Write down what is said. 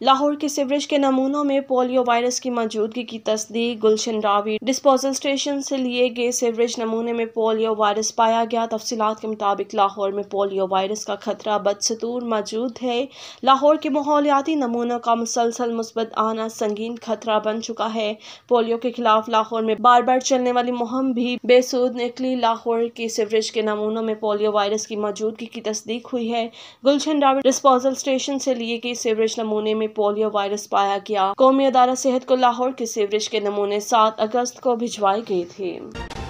लाहौर के सीवरेज के नमूनों में पोलियो वायरस की मौजूदगी की तस्दीक। गुलशन रावी डिस्पोजल स्टेशन से लिए गए सीवरेज नमूने में पोलियो वायरस पाया गया। तफसीलात के मुताबिक लाहौर में पोलियो वायरस का खतरा बदस्तूर मौजूद है। लाहौर के माहौलियाती नमूनों का मुसलसल मुस्बत आना संगीन खतरा बन चुका है। पोलियो के खिलाफ लाहौर में बार बार चलने वाली मुहिम भी बेसूद निकली। लाहौर के सीवरेज के नमूनों में पोलियो वायरस की मौजूदगी की तस्दीक हुई है। गुलशन रावी डिस्पोजल स्टेशन से लिए गए सीवरेज नमूने में पोलियो वायरस पाया गया। कौमी अदारा सेहत को लाहौर के सीवरेज के नमूने 7 अगस्त को भिजवाए गए थे।